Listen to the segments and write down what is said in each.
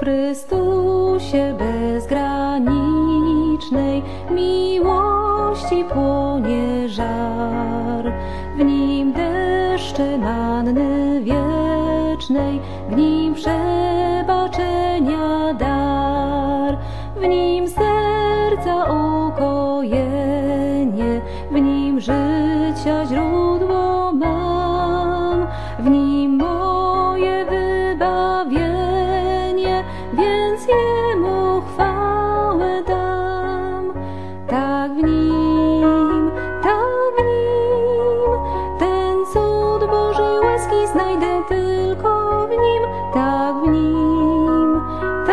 Chrystusie bezgranicznej miłości płonie żar, w Nim deszcze manny wiecznej, w Nim przebaczenia dar, w Nim serca ukojenie, w Nim życia źródło mam, w Nim moje wybawienie, więc Jemu chwałę dam. Tak w Nim, ten cud Bożej łaski znajdę tylko w Nim. Tak w Nim,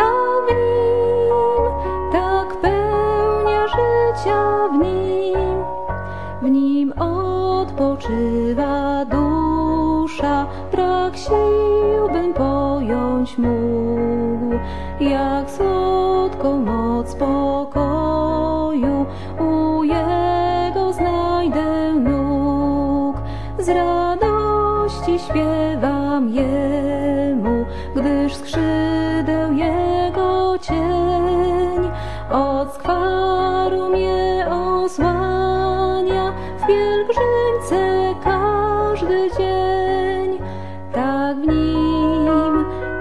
tak pełnia życia w Nim. W Nim odpoczywa dusza, brak sił bym pojąć mógł, jak słodką moc pokoju u Jego znajdę nóg. Z radości śpiewam Jemu, gdyż skrzydeł Jego cień od skwaru mnie osłania, w pielgrzymce każdy dzień. Tak w Nim,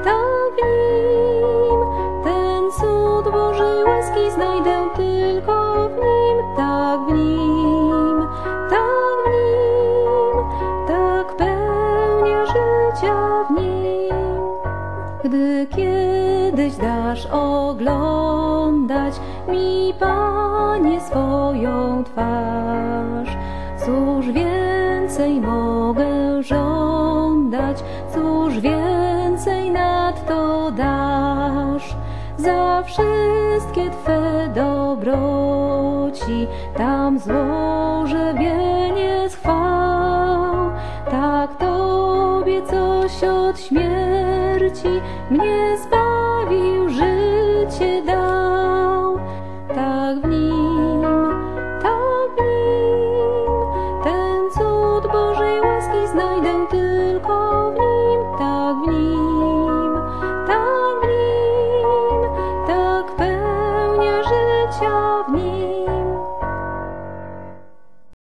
ten cud Bożej łaski znajdę tylko w Nim. Tak w Nim, tak pełnia życia w Nim. Gdy kiedyś dasz oglądać mi, Panie, swoją twarz, cóż więcej mogę żądać, cóż więcej nadto dasz? Za wszystkie Twe dobroci tam złożę wieniec chwał. Tak Tobie coś od śmierci mnie zbawi.